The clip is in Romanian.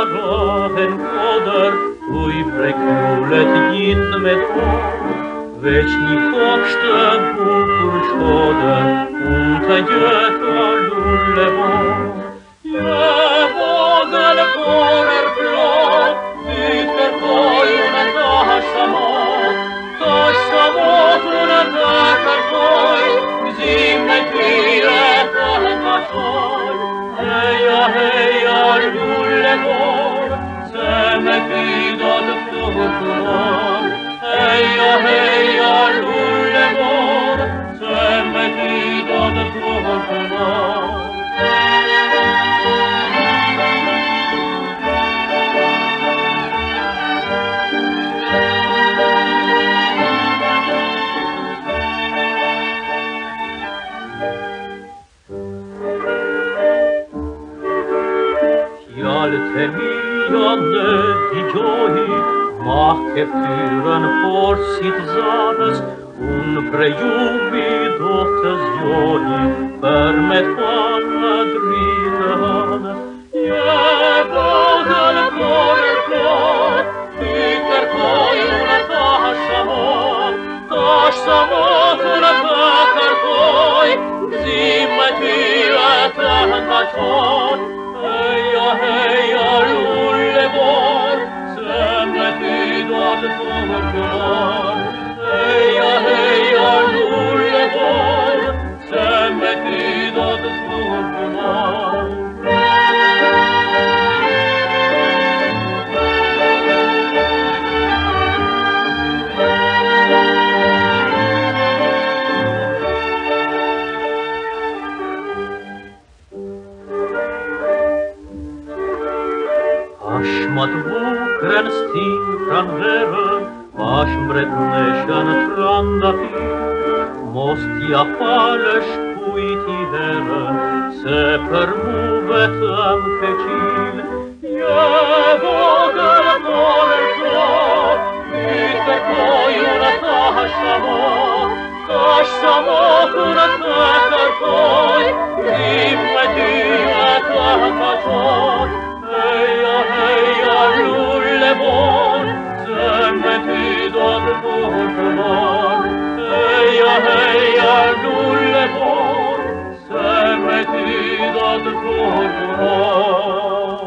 Rodenkoder, ui preklulet git med hår, večni hoogste bukurskoder, unta göta lullevår. Ja vågel korer blått, ytter kojune tasamat unen väkar koj, zimne kyret alka koj. Heja lullevår, sömme kydad flugor. Heja lullevår, sömme kydad flugor. Termine di gioia, ma che furono forse zanes, un pregiubi dottes gioia, per me fanno dritane. Ja vågel korer blått, ytter kojune tasamat unen väkar koj, zimne kyret alka koj. Heja lullevår, sömme kydad flugor. Heja lullevår, sömme kydad flugor. Ashmat vukren sting fran verren, ashmret neshan trandafi. Most jag faller skuit i herren, se per movet am fecil. Ja vågel korer blått, ytter kojune tasamat unen väkar koj, zimne kyret alka koj. Heja lullevår, sömme kydad flugor. Heja lullevår, sömme kydad flugor.